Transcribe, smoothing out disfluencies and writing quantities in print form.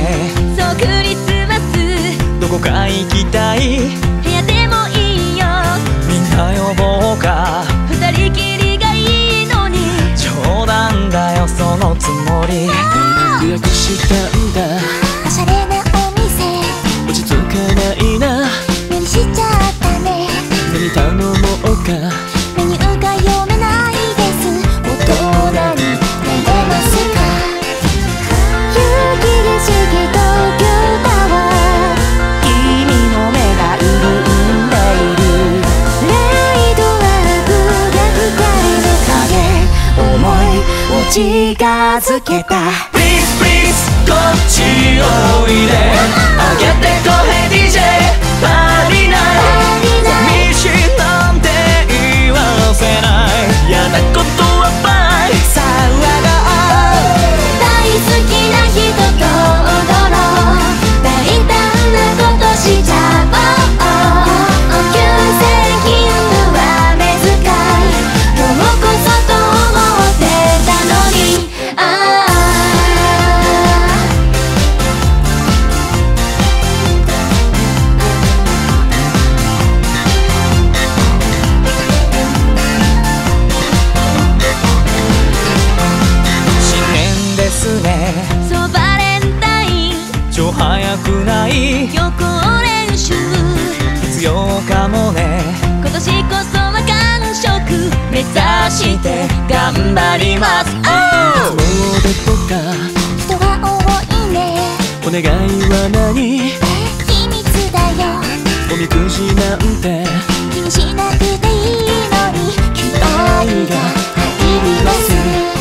そうクリスマスどこか行きたい部屋でもいいよみんな呼ぼうか二人きりがいいのに冗談だよそのつもり予約したんだおしゃれなお店落ち着かないな無理しちゃったね何頼もうかメニューが読めないです大人になれますか雪景色東京タワー君の目が潤んでいるレイドアップが光の影思いを近づけた Please please こっちおいであげてこへ DJ パリナイ寂しいなんて言わせない嫌なことはバイ騒ごう大好きな人と踊ろう大胆なことしちゃおう急性金は目遣い今日こそと思ってたのに新年ですねそうバレンタイン超早くない予行練習必要かもね今年こそは完食目指して頑張ります初詣とか人が多いねお願いは何秘密だよおみくじなんて気にしなくていいのに期待が入ります